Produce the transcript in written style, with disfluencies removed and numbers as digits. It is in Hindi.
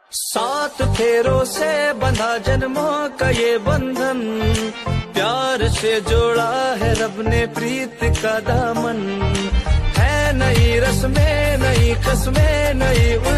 सात फेरों से बंधा जन्मों का ये बंधन, प्यार से जोड़ा है रब ने प्रीत का दामन। है नई रस्में नई कस्में नई